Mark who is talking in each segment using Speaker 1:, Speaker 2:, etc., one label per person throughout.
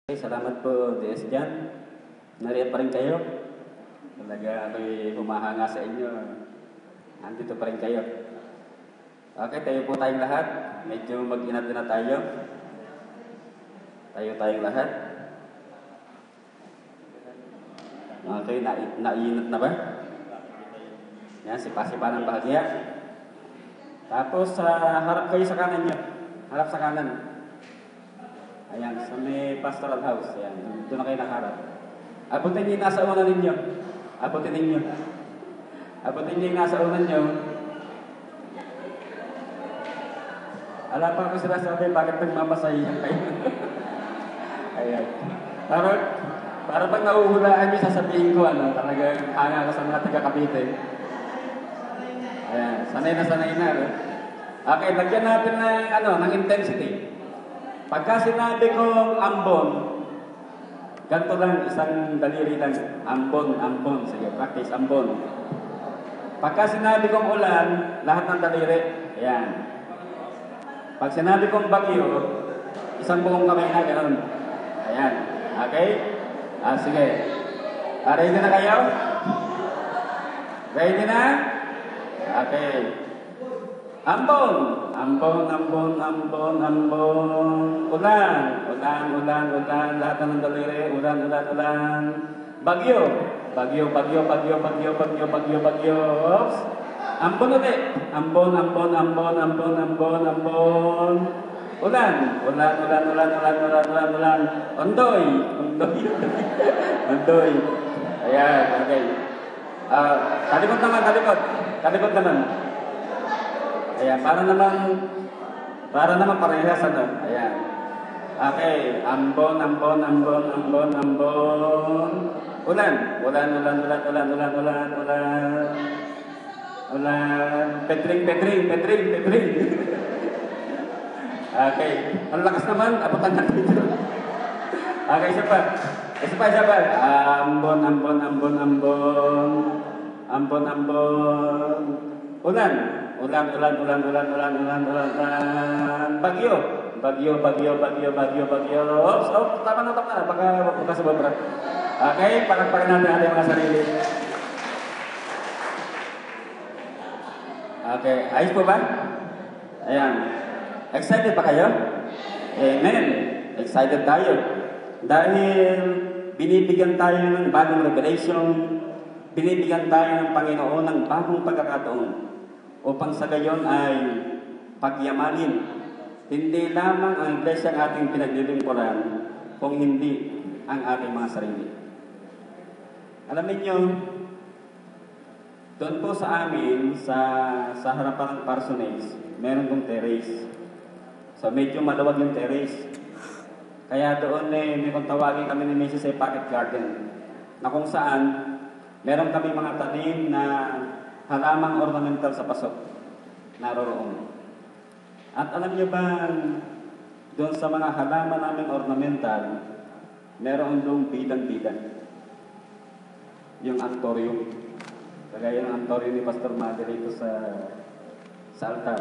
Speaker 1: Okay, salamat po, DS Jan. Nariyan pa rin kayo. Talaga ako'y humahanga sa inyo. Nandito pa rin kayo. Okay, tayo po tayong lahat. Medyo mag-inat na tayo. Tayo tayong lahat. Okay, naiinat na ba? Yan, sipa-sipa ng bahagya. Tapos, harap kayo sa kanan nyo. Harap sa kanan. Ayan, sa may pastoral house. Ayan, doon na kayo nakaharap. Abutin niyo yung nasa unan ninyo. Abutin ninyo. Abutin niyo yung nasa unan nyo. Alam pa ako sinasabi, bakit nagmamasahihan kayo? Ayan. Para pag nauhulaan niyo, sasabihin ko, talagang hanga ako sa mga taga-Cavite. Ayan, sanay na. Okay, lagyan natin ng intensity. Pagka sinabi kong ambon, ganito lang, isang daliri lang. Ambon. Sige, practice, ambon. Pagka sinabi kong ulan, lahat ng daliri. Ayan. Pag sinabi kong bagyo, isang buong kamay na, gano'n. Ayan. Okay? Sige. Ready na kayo? Ready na? Okay. Ambon. Ulan. Lahat ng daliri. Ulan. Bagyo. Oops. Ambon ulit. Ambon. Ulan. Ondoy. Ayan, okay. Talikod naman. Ayan, para naman parehas Ayan. Okay, ambon. Ulan. Petring. Okay, ang lakas naman, abutan natin dito. Okay, isa pa. Ambon. Ulan. Bagyo. Oops, tama na. Baka bukas sobra. Okay, palagpakan natin ating mga sarili. Okay, ayos po ba? Ayan. Excited ba kayo? Amen. Excited tayo. Dahil binibigyan tayo ng bagong revelation, binibigyan tayo ng Panginoon ng bagong pagkakataon upang sa gayon ay pagyamanin. Hindi lamang ang iglesia ang ating pinaglilingkuran, kung hindi ang ating mga sarili. Alam niyo, doon po sa amin, sa harapan ng parsonage, meron pong terrace. So medyo maluwag yung terrace. Kaya doon may kung tawagin kami ni Mrs. Pocket Garden, na kung saan meron kami mga tanim na halamang ornamental sa pasok. Naroroon. At alam niyo ba, doon sa mga halaman namin ornamental, meron doon bidang-bidang. Yung antorium. Kagaya ng antorium ni Pastor Mother dito sa altar.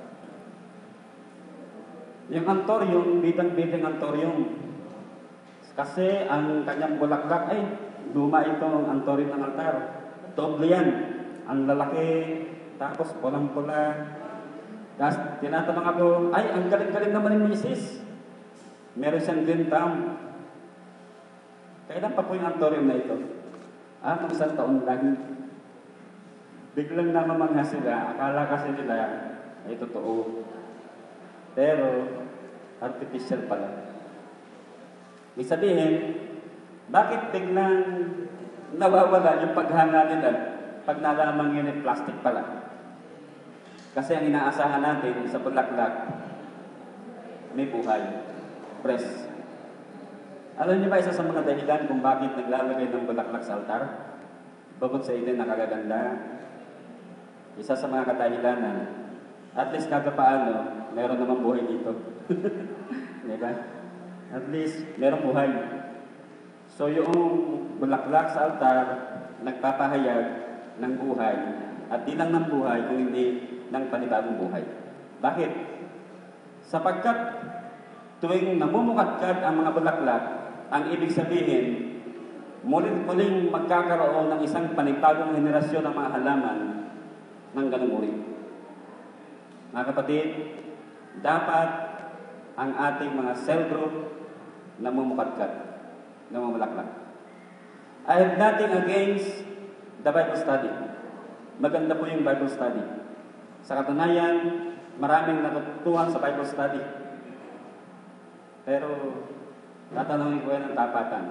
Speaker 1: Yung antorium, bidang-bidang antorium. Kasi ang kanyang bulaklak ay luma itong antorium ng altar. Doble yan. Ang lalaki, tapos pulang-pula. Tapos tinatanong ako, ay, ang galing-galing naman ni Mrs. Meron siyang green thumb. Kailan pa po yung antorium na ito? Nung isang taon lang. Biglang namamangha sila. Akala kasi nila ay totoo. Pero, artificial pala. Ibig sabihin, bakit biglang nawawala yung paghanga nila pag nalamang yun ay plastic pala? Kasi ang inaasahan natin sa bulaklak, may buhay. Fresh. Alam niyo ba isa sa mga dahilan kung bakit naglalagay ng bulaklak sa altar? Bukod sa ito nakagaganda, isa sa mga kadahilanan, at least kada paano, meron namang buhay dito. Diba? At least, meron buhay. So yung bulaklak sa altar, nagpapahayag ng buhay, at di lang ng buhay, kung hindi ng panibagong buhay. Bakit? Sapagkat tuwing namumukadkad ang mga bulaklak, ang ibig sabihin, muling magkakaroon ng isang panibagong henerasyon ng mga halaman ng ganung uri. Mga kapatid, dapat ang ating mga cell group na mumukadkad, na mamulaklak. I have nothing against the Bible study. Maganda po yung Bible study. Sa katunayan, maraming natutuhan sa Bible study. Pero, tatanungin ko yan ng tapatan.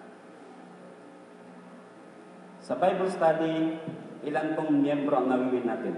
Speaker 1: Sa Bible study, ilan pong miyembro ang nawiwin natin?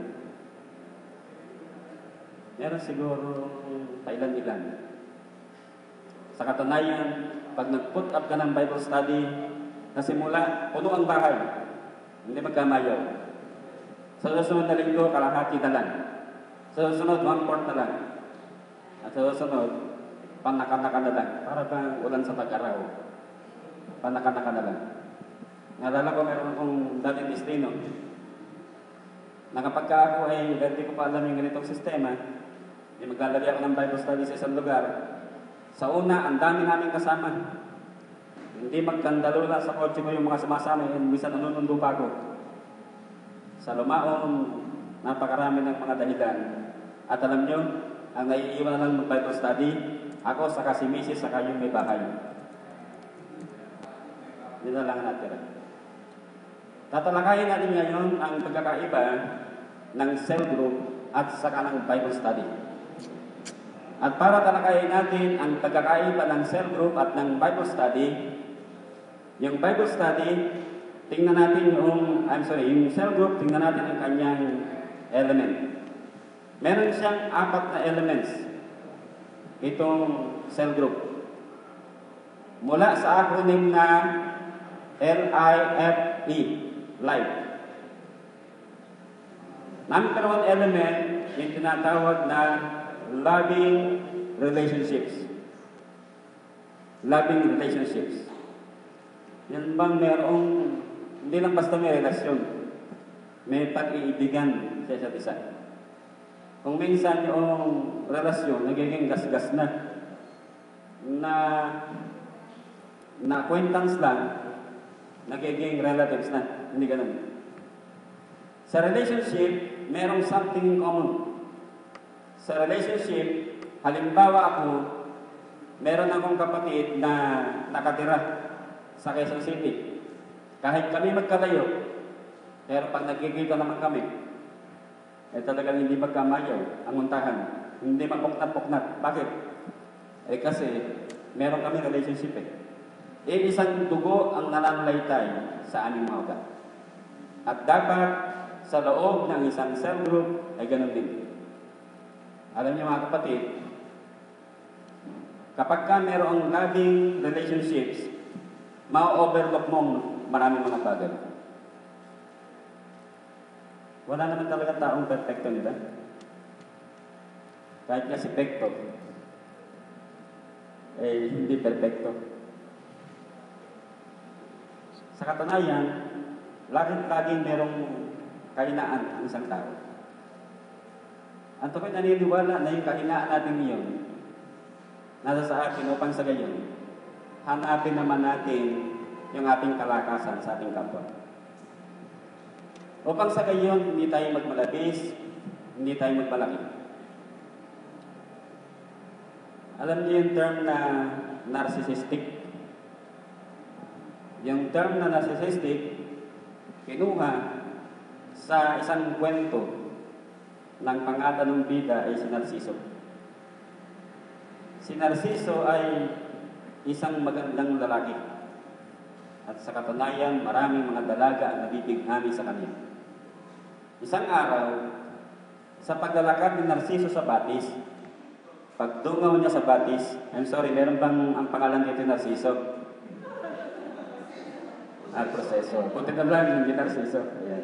Speaker 1: Meron siguro pailan-ilan. Sa katunayan, pag nag-put up ka ng Bible study, na simula, puno ang bahay. Hindi magkamayaw. Sa susunod na linggo, kalahati na lang. Sa susunod, 1/4 na lang. At sa susunod, panaka-naka na lang. Para bang ulan sa tag-araw. Panaka-naka na lang. Naalala ko, meron akong dating destino. Na kapag ako ay hindi ko pa alam yung ganitong sistema, maglalagay ako ng Bible study sa isang lugar. Sa una, ang dami namin kasama. Hindi magkandalula sa kotse ko yung mga sumasama, minsan nanunundo pa ako. Sa lumaon, napakarami ng mga dahilan. At alam nyo, ang naiiwan na lang ng Bible study, ako, saka si Mrs., saka yung may bahay. Yun na lang natira. Tatalakayin natin ngayon ang pagkakaiba ng cell group at saka ng Bible study. At para talakayin natin ang pagkakaiba ng cell group at ng Bible study, yung Bible study, tingnan natin yung cell group, tingnan natin ang kanyang element. Meron siyang 4 na elements, itong cell group. Mula sa acronym na LIFE, life. Number 1 element, yung tinatawag na loving relationships. Loving relationships. Yan bang merong, hindi lang basta may relasyon, may pag-iibigan sa isa't isa. Kung minsan yung relasyon, nagiging gasgas na acquaintance lang, nagiging relatives na, hindi ganun. Sa relationship, merong something in common. Sa relationship, halimbawa ako, meron akong kapatid na nakatira sa Quezon City. Kahit kami magkalayo, pero pag nagkikita naman kami, talagang hindi magkamayaw ang untahan. Hindi mapuknat-puknat. Bakit? Kasi meron kami relationship isang dugo ang nananalaytay sa aming mga ugat. At dapat sa loob ng isang cell group ay ganun din. Alam niyo mga kapatid, kapag ka merong loving relationships, ma-overlook mong maraming mga bagay. Wala naman talaga taong perfecto nila. Kahit nga si Pekto, hindi perfecto. Sa katunayan, laging merong kahinaan ang isang tao. At ako'y naniniwala na yung kahinaan natin ngayon, nasa sa atin upang sa gayon, hanapin naman natin yung ating kalakasan sa ating kapwa. Upang sa gayon, hindi tayo magmalabis, hindi tayo magmalaki. Alam niyo yung term na narcissistic? Yung term na narcissistic, kinuha sa isang kwento ng pangalan ng bida ay si Narciso. Si Narciso ay isang magandang lalaki. At sa katunayan, maraming mga dalaga ang nabibighani sa kanya. Isang araw, sa paglalakad ni Narciso sa batis, pagdungaw niya sa batis, meron bang ang pangalan dito Narciso? Proseso. Punti na lang, hindi Narciso. Ayan.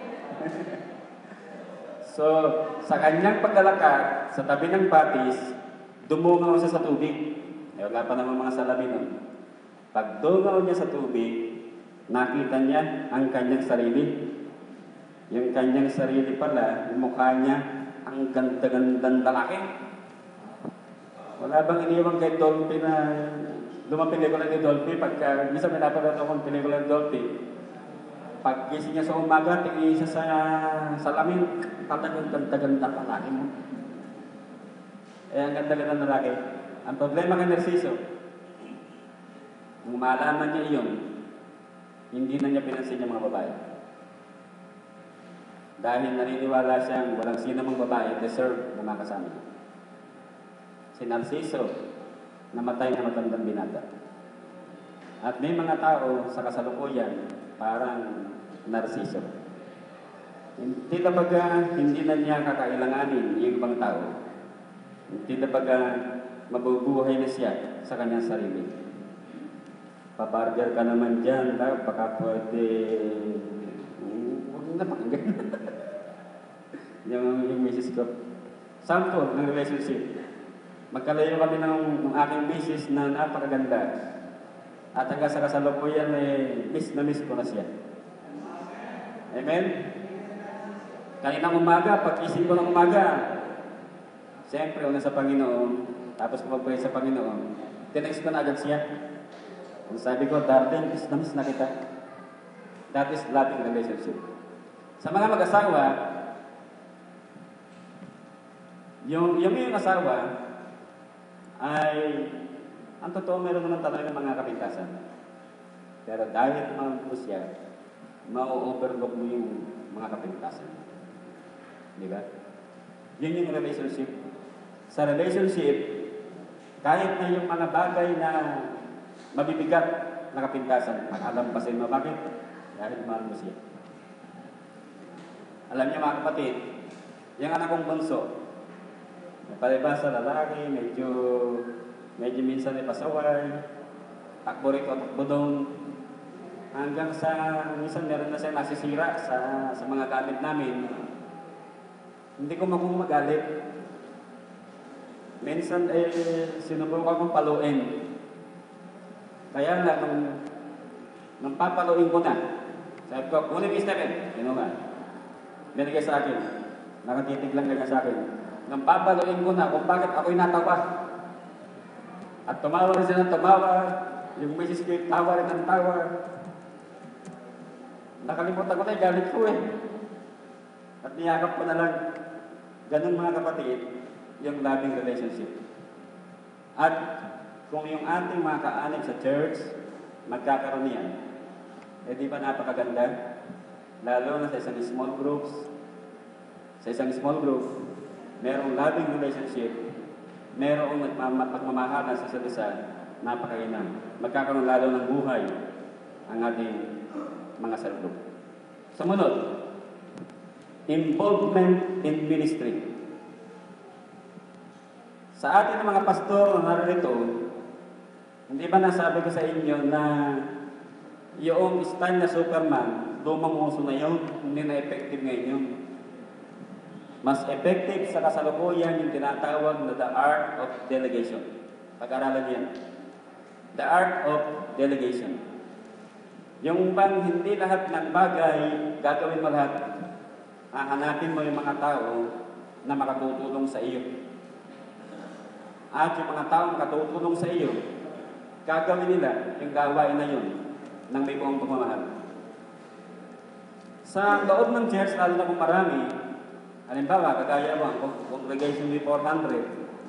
Speaker 1: So, sa kanyang paglalakad, sa tabi ng batis, dumungaw siya sa tubig. Wala pa naman mga salamin nun. Pagdungaw niya sa tubig, nakita niya ang kanyang sarili. Yung kanyang sarili pala, yung mukha niya, ang ganda-gandang lalaki. Wala bang iniwang kay Dolphy na lumang pelikula ni Dolphy, pagka minsan may napanood akong pelikula ni Dolphy, pag gising niya sa umaga, tingin siya sa salamin, talagang ganda-ganda palaki mo. Ang ganda-ganda ng lalaki. Ang problema kay Narciso, nung malaman niya iyon, hindi na niya pinansin yung mga babae. Dahil naniniwala siyang walang sino mang babae deserve na makasama niya. Si Narciso, namatay na matandang binata. At may mga tao sa kasalukuyan, parang Narciso. Hindi na niya kakailanganin yung ibang tao. Hindi mabubuhay na siya sa kanyang sarili. Pabarger ka naman dyan, baka pwede... Huwag na pakinggan. yung misis ko. Sample ng relationship. Magkalayo kami ng aking misis na napakaganda. At hanggang sa kasalukuyan, miss na miss ko na siya. Amen? Kaninang umaga, pag-isip ko ng umaga, siyempre, una sa Panginoon, tapos kumagpray sa Panginoon, tinext ko na agad siya. Sabi ko, darling, miss na kita. That is loving relationship. Sa mga mag-asawa, yung asawa, ay, ang totoo, meron naman talaga ng mga kapintasan. Pero dahil mahal mo siya, ma-overlook mo yung mga kapintasan. Di ba? Yun yung relationship. Sa relationship, kahit na yung mga bagay na mabibigat na kapintasan, mag-alampasin mo. Bakit? Dahil mahal mo siya. Alam niyo mga kapatid, yung anak kong bunso, palibasa lalaki, medyo minsan ay pasaway, takbo rito, takbo doon, hanggang sa minsan meron na siya nasisira sa mga gamit namin. Hindi ko magalit. Minsan sinubukan kong paluin. Kaya nga, nung papaluin ko na, sabi ko, kunin yung stepin. Yun nga. Binigay sa akin. Nakatitig lang ganyan sa akin. Nung papaluin ko na kung bakit ako'y natawa. At tumawa rin siya ng tumawa. Yung misis ko tawa rin ng tawa. Nakalimutan ko na yung galit ko At niyakap ko na lang. Ganun mga kapatid, yung loving relationship. At kung yung ating mga kaanib sa church, magkakaroon yan, di ba napakaganda? Lalo na sa isang small groups. Sa isang small group, merong loving relationship, merong pagmamahalan sa isa't isa, napakainam. Magkakaroon lalo ng buhay ang ating mga cell group. Sumunod, involvement in ministry. Sa ating mga pastor na narito, hindi ba nasabi ko sa inyo na yung style na Superman, lumang uso na yun, hindi na effective ngayon yun. Mas effective sa kasalukuyan yung tinatawag na the art of delegation. Pag-aralan yan. The art of delegation. Yung bang hindi lahat ng bagay gagawin mo lahat, hahanapin mo yung mga tao na makatutulong sa iyo. At yung mga tao makatutulong sa iyo, gagawin nila yung gawain na yun ng may buong pagmamahal. Sa loob ng church, lalo na kung marami, halimbawa, kagaya mo, ang congregation with 400,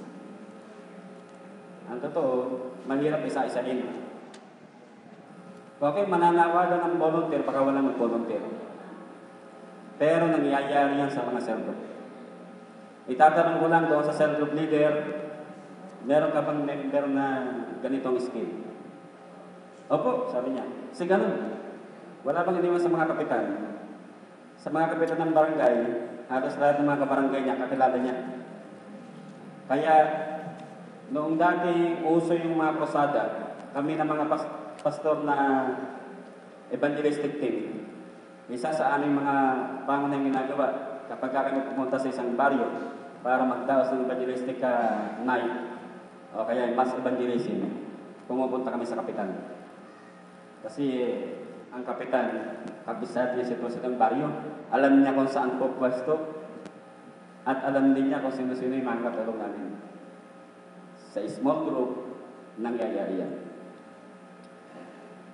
Speaker 1: ang totoo, mahirap isa-isahin. Okay, mananawagan ng volunteer, baka wala mag-volunteer. Pero nangyayari yan sa mga cell group. Itatanong ko lang doon sa cell group leader, meron ka bang member na ganitong skill? Opo, sabi niya. Kasi ganun. Wala bang iniwan sa mga kapitan? Sa mga kapitan ng barangay, halos lahat ng mga kabarangay niya, kakilala niya. Kaya, noong dati uso yung mga krusada, kami ng mga pastor na evangelistic team, isa sa aming mga pangunahing ginagawa kapag kami pumunta sa isang baryo para magdaos ng evangelistic night o kaya mass evangelism, pumupunta kami sa kapitan. Kasi ang kapitan, kabisado niya sitwasyon ng baryo, alam niya kung saan po pwesto at alam din niya kung sino-sino yung mga katulong namin. Sa small group, nangyayari yan.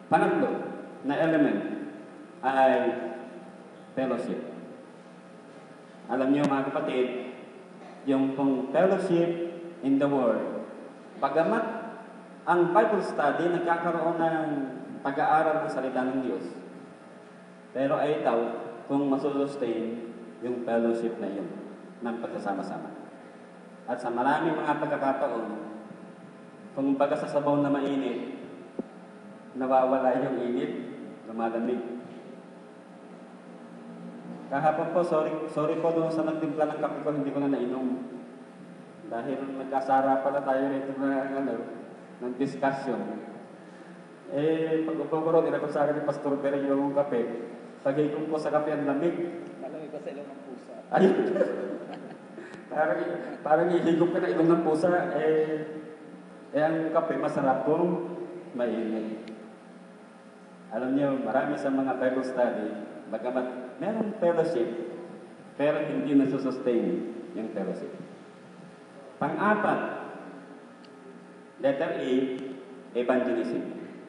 Speaker 1: Pangatlo na element ay fellowship. Alam niyo mga kapatid, yung pong fellowship in the Word, bagamat ang Bible study nagkakaroon ng pag-aaral ng salita ng Diyos, pero ay itaw kung masusustain yung fellowship na yun ng pagkasama-sama. At sa maraming mga pagkakataon, kung baga sa sabaw na mainit, nawawala yung init, lumalamig. Kahapon po, sorry po doon sa nagtimpla ng kape ko, hindi ko na nainom. Dahil nagkasara pala tayo rito ng discussion. Pag-upo ko rin, inakot sa akin ni Pastor Pere yung kape. Pag-ikom ko sa kape ang lamig.
Speaker 2: Malamig pa sa ilong ng pusa.
Speaker 1: Ayun. parang ihigop ka na ilong ng pusa. Ang kape masarap kung mainit. Alam niyo, marami sa mga Bible study, bagamat merong fellowship, pero hindi nasusustain yung fellowship. Pang-apat, letter E, evangelism.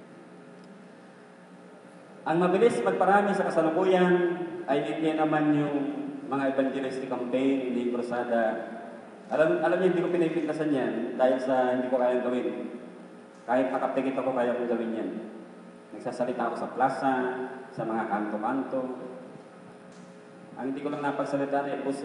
Speaker 1: Ang mabilis magparami sa kasalukuyan ay hindi naman yung mga evangelistic campaign, hindi krusada. Alam niyo, hindi ko pinipintasan yan dahil sa hindi ko kayang gawin. Kahit nakaptikit ako, kaya kong gawin yan. Nagsasalita ako sa plaza, sa mga kanto-kanto. Ang hindi ko lang napagsalita na bus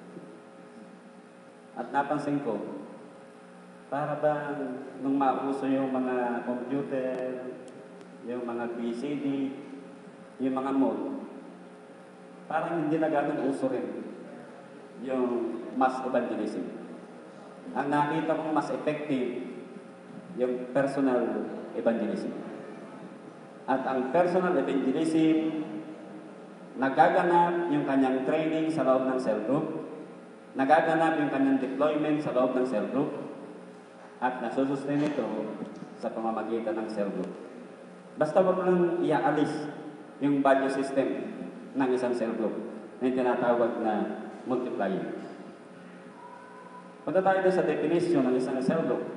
Speaker 1: At napansin ko, para bang nung mauso yung mga computer, yung mga PCD, yung mga mall, parang hindi na ganun uso rin yung mass evangelism. Ang nakita kong mas effective, yung personal evangelism. At ang personal evangelism, nagaganap yung kanyang training sa loob ng cell group, nagaganap yung kanyang deployment sa loob ng cell group, at nasusustain ito sa pamamagitan ng cell group. Basta wag lang iaalis yung value system ng isang cell group na tinatawag na multiplier. Punta tayo sa definition ng isang cell group.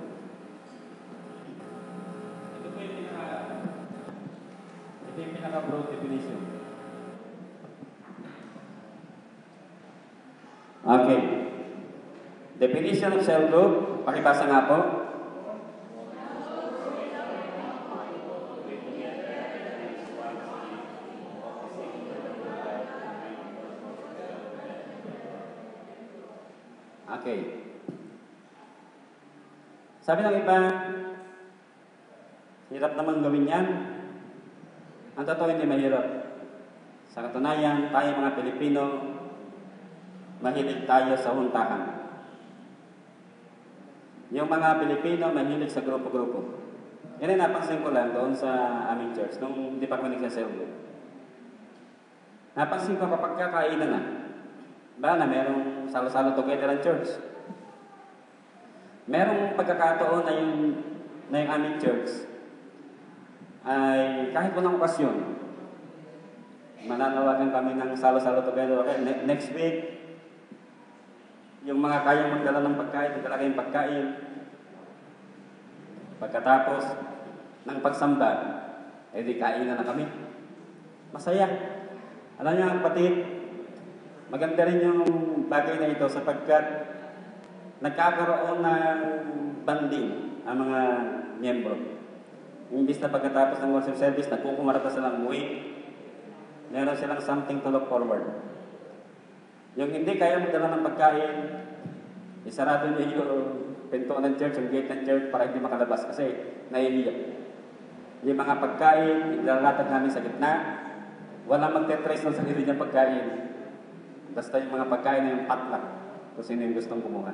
Speaker 1: Ito yung pinaka-broad definition. Okay. Definition of cell group, pakibasa nga po. Okay. Sabi ng iba, hirap naman gawin yan. Ang totoo hindi mahirap. Sa katunayan, tayo mga Pilipino, mahilig tayo sa huntahan. Yung mga Pilipino, mahilig sa grupo-grupo. Yan ay napansin ko lang doon sa aming church, nung hindi pa kami nagsaselbo. Napansin ko kapag kakainan na, na merong salo-salo together ang church. Merong pagkakataon na yung aming church ay kahit walang okasyon, mananawagan kami ng salo-salo together. Okay, next week, yung mga kayang magdala ng pagkain, magdala kayong pagkain. Pagkatapos ng pagsamba, di kainan na kami. Masaya. Alam niyo, kapatid, maganda rin yung bagay na ito sapagkat nagkakaroon ng banding ang mga miyembro. Imbis na pagkatapos ng worship service, nagkukumarata silang umuwi, meron silang something to look forward. Yung hindi kaya magdala ng pagkain, isarado niyo yung pinto ng church, yung gate ng church para hindi makalabas kasi nahihiya. Yung mga pagkain, ilalatag namin sa gitna, walang magtetrace ng sarili niyang pagkain. Basta yung mga pagkain na yung potluck kung sino yung gustong kumuha.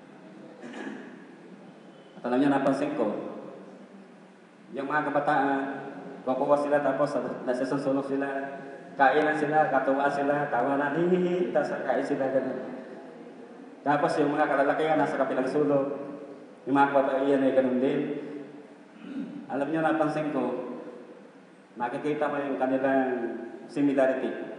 Speaker 1: At alam niyo, napansin ko, yung mga kabataan, kukuha sila tapos nasusunod sila, kainan sila, katuwa sila, tawa na, hihihi, tapos kain sila, ganun. Tapos yung mga kalalakihan nasa kapilang sulok, yung mga kababaihan ay ganun din. Alam niyo, napansin ko, makikita mo yung kanilang similarity.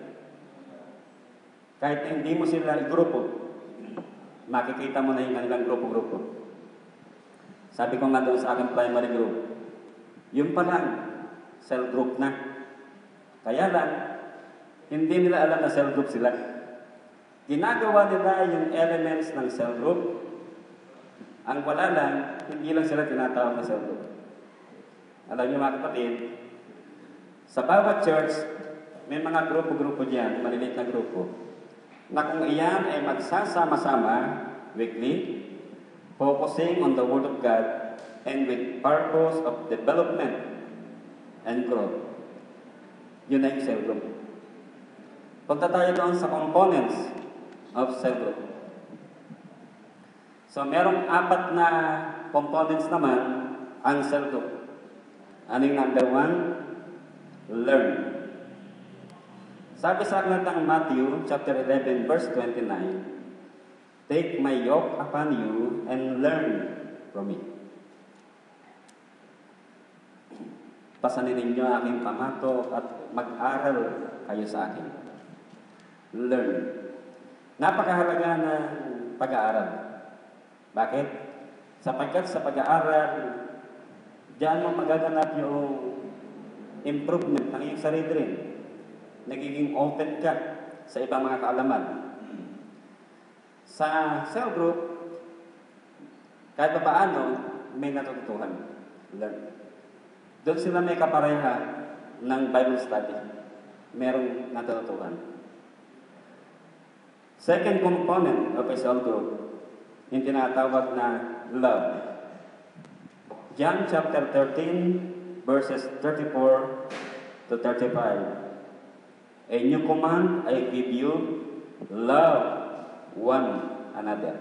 Speaker 1: Kahit hindi mo sila i-grupo, makikita mo na yung kanilang grupo-grupo. Sabi ko nga doon sa aking primary group, yung pa lang, cell group na. Kaya lang, hindi nila alam na cell group sila. Ginagawa nila yung elements ng cell group. Ang wala lang, hindi lang sila tinatawag na cell group. Alam niyo mga kapatid, sa bawat church, may mga grupo-grupo diyan, maliliit na grupo, na kung iyan ay magsasama-sama weekly, focusing on the Word of God and with purpose of development and growth. Yun ay cell group. Punta tayo doon sa components of cell group. So, merong 4 na components naman ang cell group. Aning number 1? Learn. Sabi sa aklatang Matthew, chapter 11, verse 29, "Take my yoke upon you and learn from me." Pasanin ninyo aking pamato at mag-aral kayo sa akin. Learn. Napakahalaga ng pag-aaral. Bakit? Sapagkat sa pag-aaral, diyan mo magaganap yung improvement ng iyong sarili rin. Nagiging open ka sa ibang mga kaalaman. Sa cell group, kahit pa paano, may natututuhan. Learn. Doon sila may kapareha ng Bible study. Merong natutuhan. Second component of a cell group, yung tinatawag na love. John chapter 13, verses 34 to 35. "A new command I give you, love one another."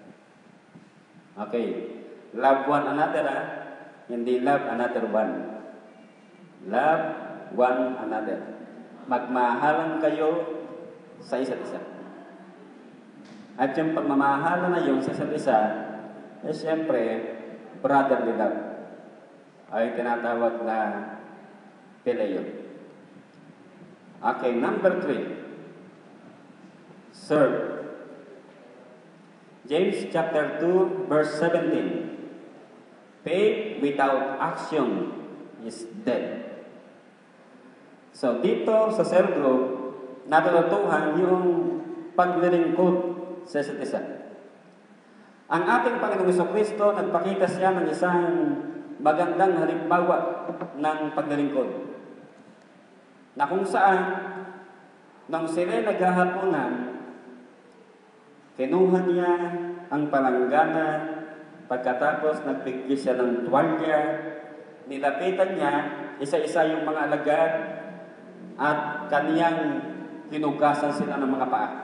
Speaker 1: Okay. Love one another, hindi love another one. Love one another. Magmahalan kayo sa isa't isa. At yung pagmamahalan na yun sa isa't isa, siyempre, brotherly love. Ay tinatawag na phileo. Okay, number 3. Serve. James chapter 2, verse 17. "Faith without action is dead." So, dito sa cell group, natutuhan yung paglilingkod sa isa't isa. Ang ating Panginoong Jesucristo, nagpakita siya ng isang magandang halimbawa ng paglilingkod. Na kung saan, nang sila naghahaponan, kinuha niya ang palanggana, pagkatapos nagbigay siya ng tuwalya, nilapitan niya, isa-isa yung mga alagad, at kaniyang hinugasan sila ng mga paa.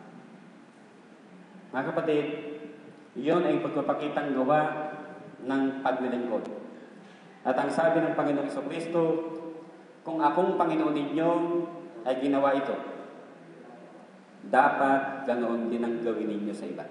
Speaker 1: Mga kapatid, iyon ay pagpapakitang gawa ng paglilingkod. At ang sabi ng Panginoong Jesucristo, kung akong Panginoon ninyo ay ginawa ito, dapat ganoon din ang gawin ninyo sa iba.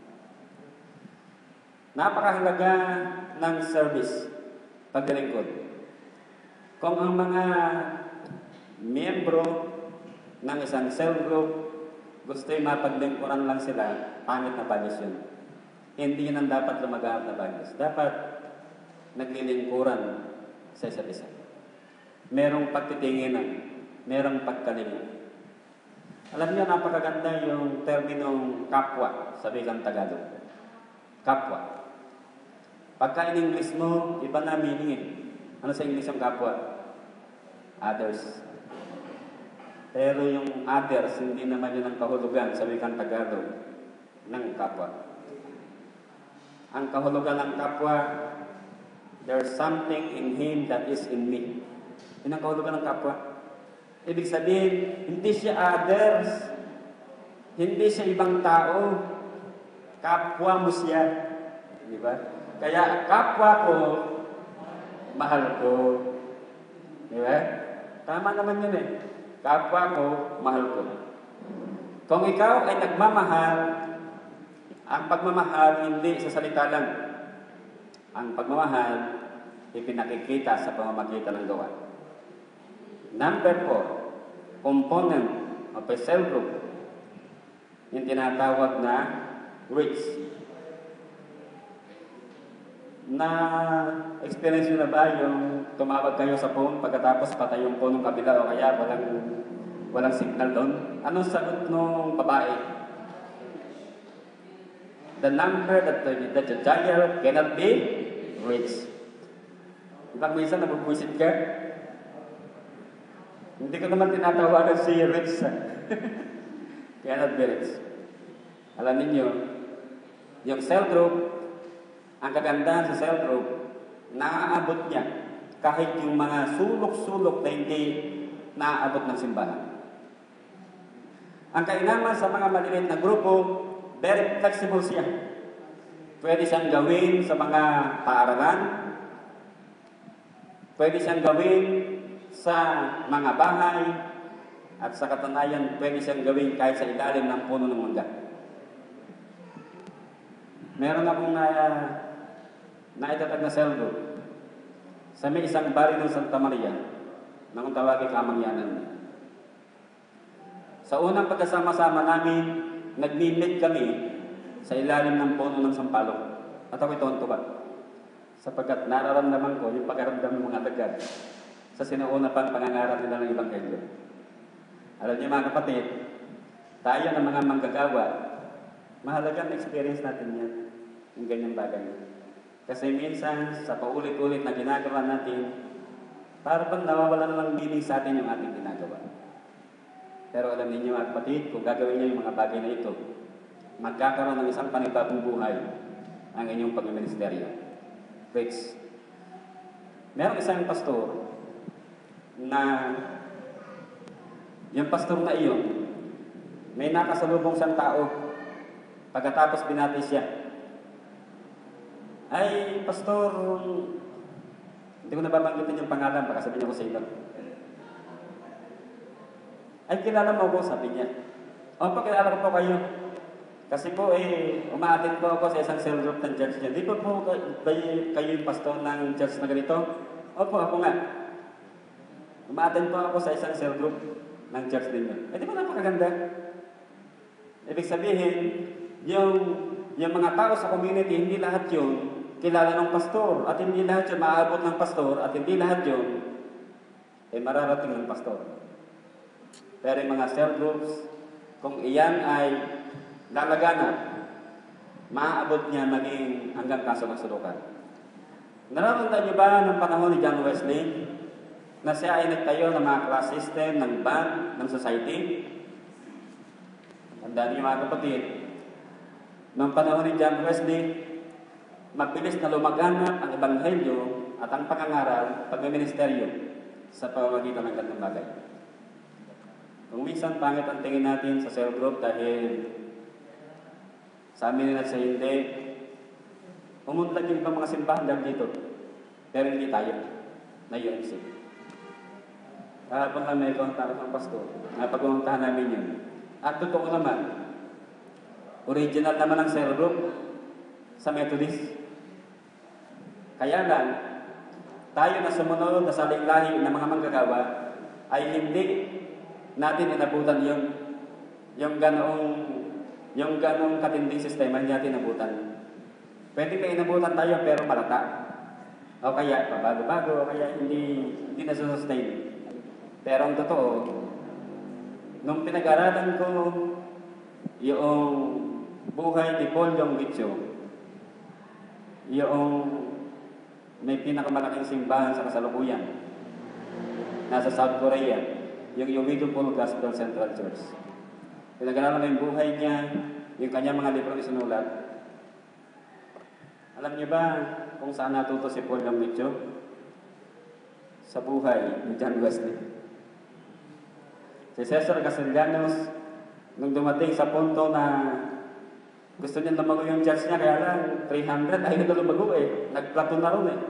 Speaker 1: Napakahalaga ng service, paglilingkod. Kung ang mga miyembro ng isang cell group gusto yung mapaglingkuran lang sila, pangit na values yun. Hindi yun ang dapat lumaganap na values. Dapat naglilingkuran sa isa't isa. Merong pagtitinginan, merong pagkalingan. Alam niyo, napakaganda yung terminong kapwa sa wikang Tagalog. Kapwa. Pagka in English mo, iba na meaning eh. Ano sa English yung kapwa? Others. Pero yung others, hindi naman yun ang kahulugan sa wikang Tagalog ng kapwa. Ang kahulugan ng kapwa, there's something in him that is in me. Yun ang kahulugan ng kapwa. Ibig sabihin, hindi siya others, hindi siya ibang tao, kapwa mo siya. Di ba? Kaya kapwa ko, mahal ko. Di ba? Tama naman yun eh. Kapwa ko, mahal ko. Kung ikaw ay nagmamahal, ang pagmamahal hindi sa salita lang. Ang pagmamahal, ipinakikita sa pamamagitan ng gawa. Number 4, component of a cell group, yung tinatawag na reach. Na experience nyo na ba yung tumawag kayo sa phone pagkatapos patay yung phone ng kabila o kaya walang signal doon. Anong sagot nung babae? The number that the dial cannot be reached. Ibang minsan nabubwisit ka. Hindi ko naman tinatawagan si Rich. Cannot be reached. Alam ninyo, yung cell group, ang kagandahan sa cell group, naaabot niya kahit yung mga sulok-sulok na hindi naaabot ng simbahan. Ang kainaman sa mga maliliit na grupo, very flexible siya. Pwede siyang gawin sa mga paaralan, pwede siyang gawin sa mga bahay, at sa katunayan, pwede siyang gawin kahit sa ilalim ng puno ng mangga. Meron akong naitatag na cell group sa may isang bari ng Santa Maria na kung tawagin Kamangyanan. Sa unang pagkasama-sama namin, nag-meet kami sa ilalim ng puno ng sampalok. At ako'y tuwan-tuwa sapagkat nararamdaman ko yung pagkaramdam ng mga tagad sa sinuuna pang pangangarap nila ng Ebanghelyo. Alam niyo mga kapatid, tayo ng mga manggagawa, mahalagang experience natin yan, yung ganyang bagay. Kasi minsan, sa paulit-ulit na ginagawa natin, para bang nawawala na lang meaning sa atin yung ating ginagawa. Pero alam niyo mga kapatid, kung gagawin niyo yung mga bagay na ito, magkakaroon ng isang panibagong buhay ang inyong pagministeryo. Please. Merong isang pastor na yung pastor na iyon, may nakasalubong siyang tao pagkatapos binati siya. Ay, pastor, hindi ko nababanggitin yung pangalan, baka sabihin niya ko sa iba. Ay, kilala mo ako, sabi niya. Opo, kilala ko po kayo. Kasi po, umaattend po ako sa isang cell group ng church niya. Di po kayo yung pastor ng church na ganito? Opo, ako nga. Umaattend po ako sa isang cell group ng church ninyo. Di ba napakaganda? Ibig sabihin, yung mga tao sa community, hindi lahat yun kilala ng pastor, at hindi lahat yun maaabot ng pastor, at hindi lahat yun mararating ng pastor. Pero yung mga cell groups, kung iyan ay lalaganap, maaabot niya maging hanggang kasunod-sunukan. Nararamdaman niyo ba ng panahon ni John Wesley na siya ay nagtayo ng mga class system, ng band, ng society? Tandaan niyo mga kapatid, noong panahon ni John Wesley, mabilis na lumaganap ang Ebanghelyo at ang pangangaral, pagmiministeryo sa pamamagitan ng ganitong bagay. Kung minsan pangit ang tingin natin sa cell group dahil sa amin at sa hindi, pumunta yung ibang mga simbahan dahil dito. Pero hindi tayo na UNC. Kahapon lang may kontak ng pastor na pag-umuntahan namin yun. At totoo naman, original naman ang cell group sa Methodist. Kaya lang, tayo na sumunod na saling-lahi ng mga manggagawa ay hindi natin inabutan yung ganong katinding sistema, hindi natin inabutan. Pwede may inabutan tayo pero malata. O kaya pabago-bago, o kaya hindi nasusustain. Pero ang totoo, nung pinag-aralan ko yung buhay ni Paul Yonggi-cho, yung may pinakamalaking simbahan sa kasalukuyan, nasa South Korea, yung Yonggi-cho Gospel Central Church. Pinag-aralan ko yung buhay niya, yung kanyang mga libro isinulat. Alam niyo ba kung saan natuto si Paul Yonggi-cho? Sa buhay ni John Wesley. Si Cesar Castellanos, nung dumating sa punto na gusto niya lumago yung church niya, kaya lang 300 ay lumago nagplaton na ron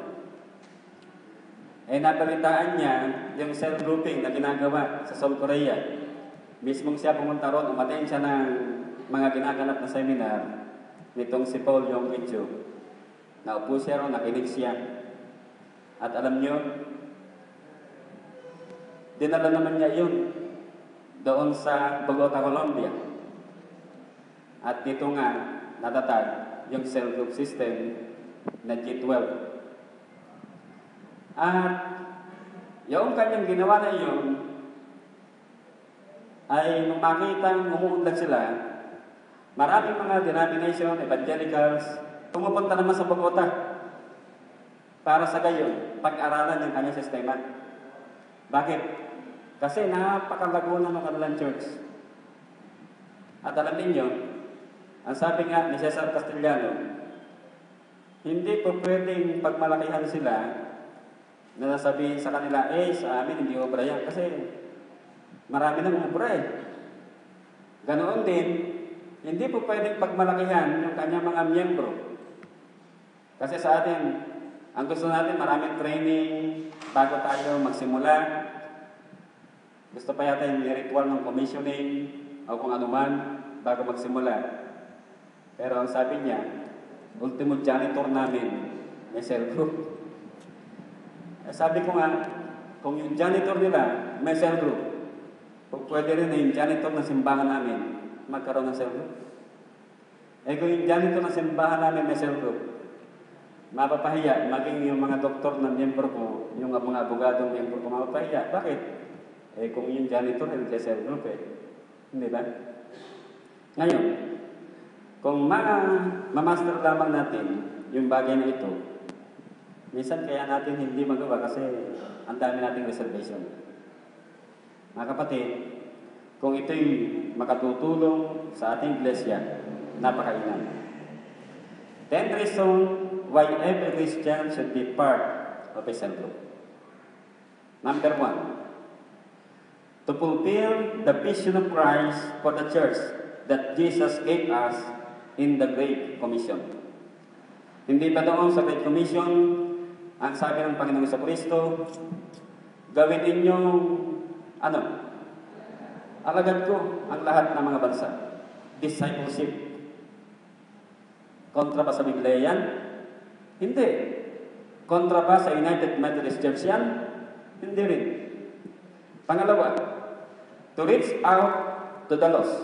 Speaker 1: napalitaan niya yung cell grouping na ginagawa sa South Korea. Mismong siya pumunta ron, umattend siya ng mga ginaganap na seminar nitong si Paul Yonggi-cho. Naupo siya ron, nakinig siya. At alam niyo, dinala naman niya yun doon sa Bogota, Colombia. At dito nga, natatag yung cell group system na G12. At yung kanyang ginawa na iyon ay nung makitang umuunlad sila, maraming mga denomination, evangelicals, pumupunta naman sa Bogota para sa gayon, pag-aralan yung kanyang sistema. Bakit? Kasi napakalago na ng kanilang church. At alam ninyo, ang sabi nga ni Cesar Castellano, hindi po pwedeng pagmalakihan sila na nasabihin sa kanila, sa amin hindi obra yan. Kasi marami nang obra eh. Ganoon din, hindi po pwedeng pagmalakihan yung kanyang mga miyembro. Kasi sa atin, ang gusto natin maraming training bago tayo magsimula. Gusto pa yata yung ritual ng commissioning o kung ano man bago magsimula. Pero ang sabi niya, ultimo janitor namin, may cell group. Sabi ko nga, kung yung janitor nila, may cell group, pwede rin na yung janitor ng simbahan namin magkaroon ng cell group. Kung yung janitor ng simbahan namin may cell group, mapapahiya, maging yung mga doktor na miyembro ko, yung mga abogadong miyembro ko, mapapahiya. Bakit? Kung yung janitor ay cell group Hindi ba? Ngayon, kung ma-master lamang natin yung bagay na ito, minsan kaya natin hindi magawa kasi ang dami nating reservation. Mga kapatid, kung ito'y makatutulong sa ating iglesia, napakainam. 10 reasons why every Christian should be part of a cell group. Number 1, to fulfill the vision of Christ for the church that Jesus gave us in the Great Commission. Hindi ba doon sa Great Commission, ang sabi ng Panginoong Jesucristo, gawin ninyong alagad ko ang lahat ng mga bansa. Discipleship. Kontra ba sa Biblia yan? Hindi. Kontra ba sa United Methodist Church yan? Hindi rin. Pangalawa, to reach out to the lost.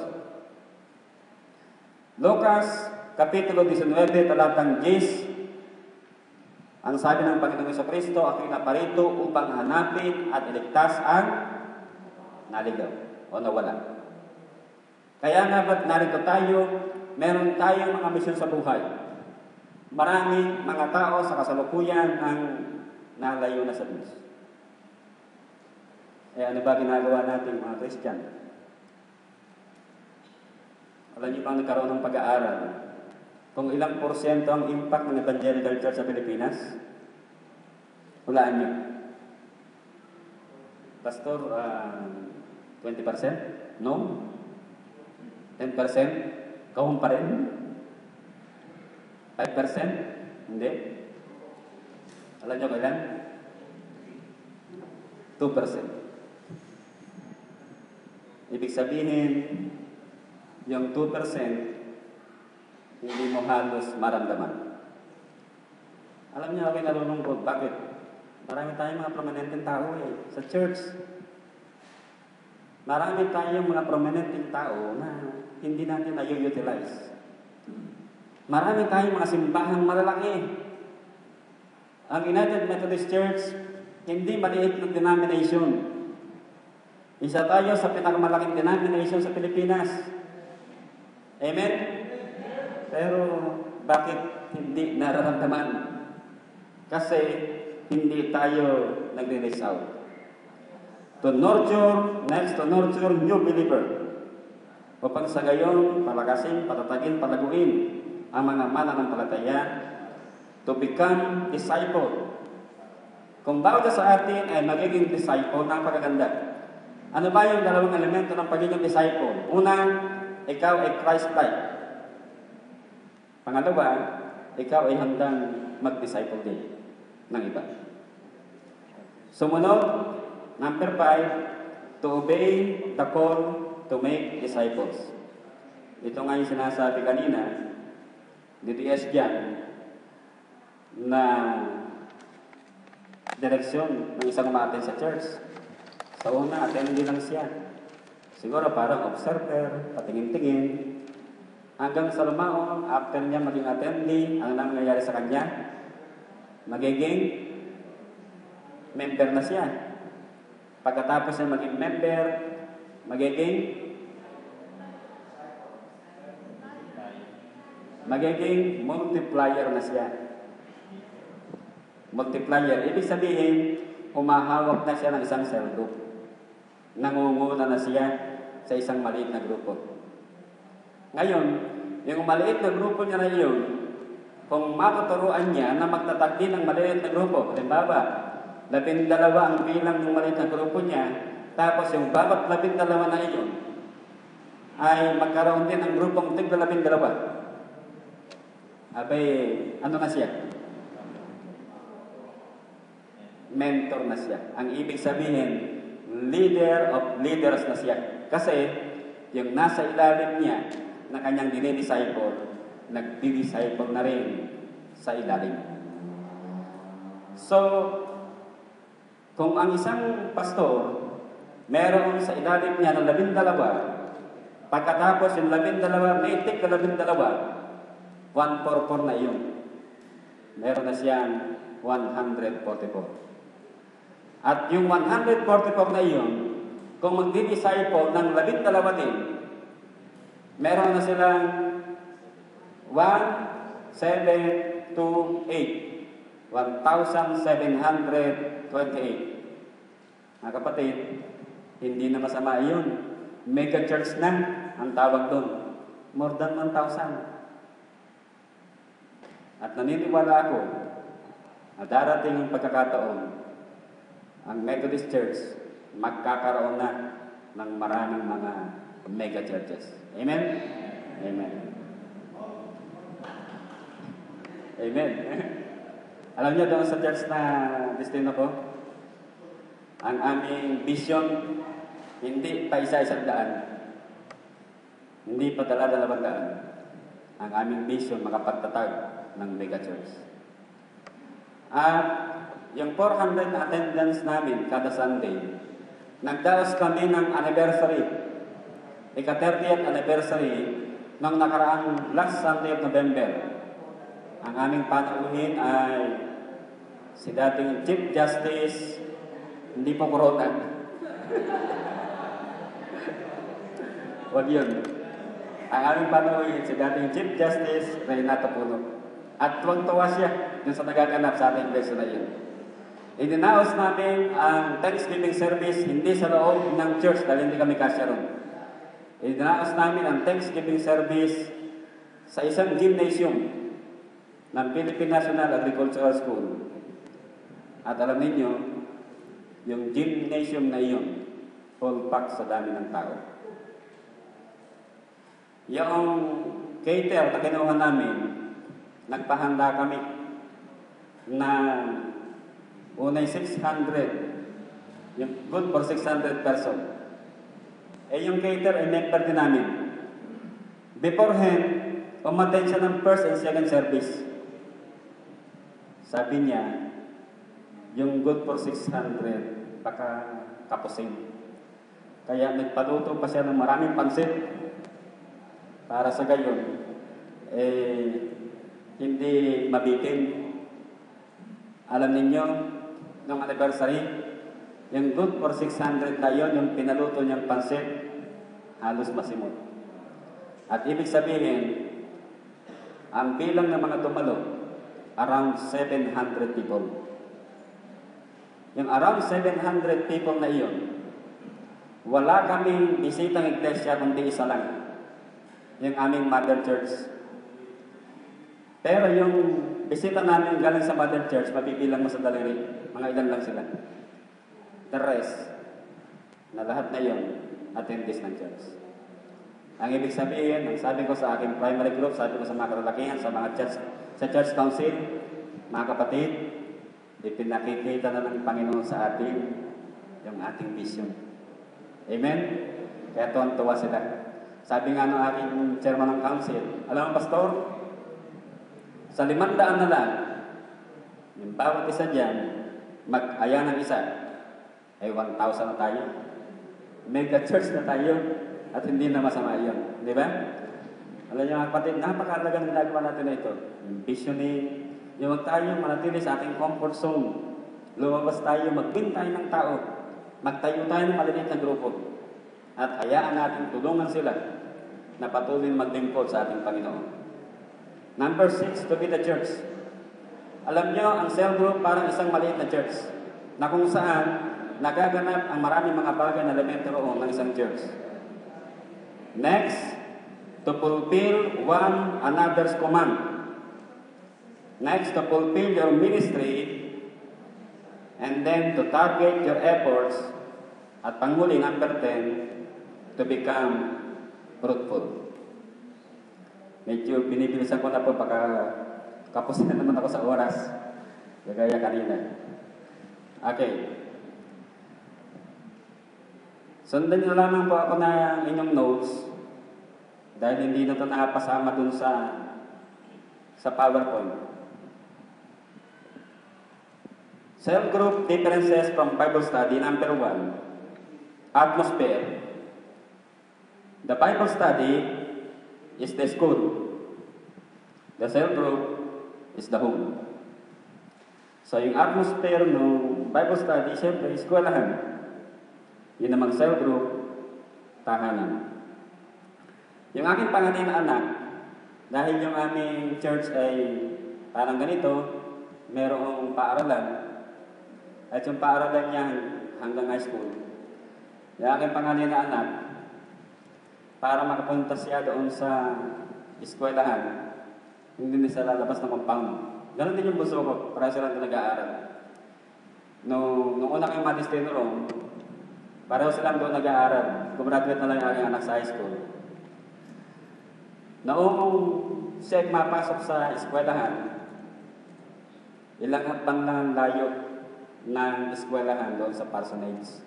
Speaker 1: Lucas, Kapitulo 19, talatang 10, ang sabi ng Panginoong Jesucristo, ako'y naparito upang hanapin at iligtas ang naligaw o nawala. Kaya nga ba't narito tayo, meron tayong mga misyon sa buhay. Maraming mga tao sa kasalukuyan ang nalayo na sa Diyos. Ano ba ginagawa natin mga Christian? Alam niyo bang nagkaroon ng pag-aaral kung ilang porsyento ang impact ng Evangelical Church sa Pilipinas? Hulaan niyo. Pastor, 20%? No? 10%? Kahon pa rin? 5%? Hindi. Alam niyo kailan? 2%. Ibig sabihin, yung 2%, hindi mo halos maramdaman. Alam niyo, ako'y nalulungkot. Bakit? Marami tayong mga prominenteng tao sa church. Marami tayong mga prominenteng tao na hindi natin na-utilize. Marami tayong mga simbahang malalaki. Ang United Methodist Church, hindi maliit na denomination. Isa tayo sa pinakamalaking denomination sa Pilipinas. Amen? Pero bakit hindi nararamdaman? Kasi hindi tayo nagre-reach out. To nurture new believer. Upang sa gayon, palakasin, patatagin, palaguin ang mga mananampalataya to become disciple. Kung bawat sa atin ay magiging disciple, napakaganda. Ano ba yung dalawang elemento ng pagiging disciple? Una, ikaw ay Christ-like. Pangalawa, ikaw ay handang mag-disciple din ng iba. Sumunod, number 5, to obey the call to make disciples. Ito nga yung sinasabi kanina, DDS dyan, na direksyon ng isang umaten sa church. Sa una, attendee lang siya. Siguro parang observer, patingin-tingin. Hanggang sa lumaon, after niya maging attendee, ang nangyayari sa kanya, magiging member na siya. Pagkatapos niya maging member, magiging multiplier na siya. Multiplier, ibig sabihin, humahawak na siya ng isang cell group. Nangunguna na siya sa isang maliit na grupo. Ngayon, yung maliit na grupo niya na iyon, kung matuturuan niya na magtatagdi ng maliit na grupo, halimbawa, 12 ang bilang ng maliit na grupo niya, tapos yung bawat 12 na iyon, ay magkaroon din ng grupong tig-12. Abay, ano na siya? Mentor na siya. Ang ibig sabihin, leader of leaders na siya. Kasi, yung nasa ilalim niya na kanyang dinidisciple, nagdi-disciple na rin sa ilalim. So, kung ang isang pastor, meron sa ilalim niya ng 12, pagkatapos yung 12, may tig 12, 144 na iyon. Meron na siyang 144. At yung 144 na iyon, kung magdi-disciple ng 12 din, meron na silang 1, 7, 2, 8. 1,728. Mga kapatid, hindi na masama iyon. Mega church na ang tawag doon. More than 1,000. At naniniwala ako na darating ang pagkakataon, ang Methodist Church magkakaroon na ng maraming mga mega churches. Amen? Amen. Amen. Alam niyo doon sa church na destino ko, ang aming vision, hindi pa isa-isang daan. Hindi pa dala-dalawang daan. Ang aming vision, makapagtatag ng mega church. At yung 400 na attendance namin kada Sunday, nagdaos kami ng anniversary, ika-30th anniversary ng nakaraang last Sunday of November. Ang aming panauhin ay si dating Chief Justice, hindi po Corona. Huwag yun. Ang aming panauhin, si dating Chief Justice, Renato Puno. At tuwang-tuwa siya dun sa nagaganap sa ating beso na yun. Idinaos namin ang Thanksgiving service hindi sa loob ng church dahil hindi kami kasya ron. Idinaos namin ang Thanksgiving service sa isang gymnasium ng Philippine National Agricultural School. At alam ninyo, yung gymnasium na iyon, full pack sa dami ng tao. Yung cater na kinuha namin, nagpahanda kami na unay 600, yung good for 600 person. Eh yung cater ay member din namin. Beforehand, umattend siya ng first and second service. Sabi niya, yung good for 600, baka kapusin. Kaya nagpaluto pa siya ng maraming pansit para sa gayon, hindi mabitin. Alam ninyo, nung anniversary, yung good for 600 na yun, yung pinaluto niyang pansit, halos masimot. At ibig sabihin, ang bilang ng mga dumalo, around 700 people. Yung around 700 people na iyon, wala kaming bisitang iglesia kundi isa lang. Yung aming mother church. Pero yung bisita namin galing sa mother church, mabibilang mo sa daliri. Mga ilan lang sila. The rest, na lahat na yun, attendees ng church. Ang ibig sabihin, ang sabi ko sa aking primary group, sabi ko sa mga kalalakihan, sa mga church, sa church council, mga kapatid, ipinakikita na ng Panginoon sa atin yung ating vision. Amen? Kaya tuwan-tuwa sila. Sabi nga ng aking chairman ng council, alam mo, pastor, sa 500 na lang, yung bawat isa dyan, mag-aya ng isa, ay 1,000 na tayo. Mega church na tayo, at hindi na masama yun. Di ba? Alam niyo mga kapatid, napakalagang ginagawa natin na ito. Yung visioning, yung tayo manatili sa ating comfort zone. lumabas tayo, magbintay ng tao, magtayo tayo ng maliliit na grupo, at hayaan natin tulungan sila na patuloy maglingkod sa ating Panginoon. Number 6, to be the church. Alam nyo, ang cell group parang isang maliit na church na kung saan nagaganap ang maraming mga bagay na elemento roon ng isang church. Next, to fulfill one another's command. Next, to fulfill your ministry. And then, to target your efforts. At panghuli, number 10, to become fruitful. Medyo binibilisan ko na po, baka kapos na naman ako sa oras. Gaya kanina. Okay. Sundan nyo lamang po ako na inyong notes dahil hindi na ito nakapasama dun sa PowerPoint. Cell group differences from Bible study. Number 1, atmosphere. The Bible study is the school. The cell group is the home. So yung atmosphere ng Bible study, siyempre, eskwelahan. Yun namang cell group, tahanan. Yung aking panganay na anak, dahil yung aming church ay parang ganito, merong paaralan, at yung paaralan niya hanggang high school. Yung aking panganay na anak, para makapunta siya doon sa eskwelahan, hindi na siya lalabas ng compound. Ganon din yung buso ko, para sila na nag-aaral. Nung una kayong madistino roon, pareho silang doon nag-aaral. Gumraduate na lang yung aking anak sa high school. Noong siya mapasok sa eskwelahan, ilang hatbang lang ang layo ng eskwelahan doon sa parsonage.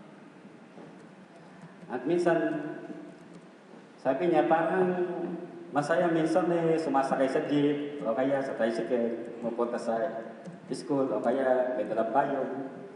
Speaker 1: At minsan, sabi niya, parang masaya minsan sumasakay sa jeep o kaya sa tricycle, pupunta sa school o kaya may dalang bayon.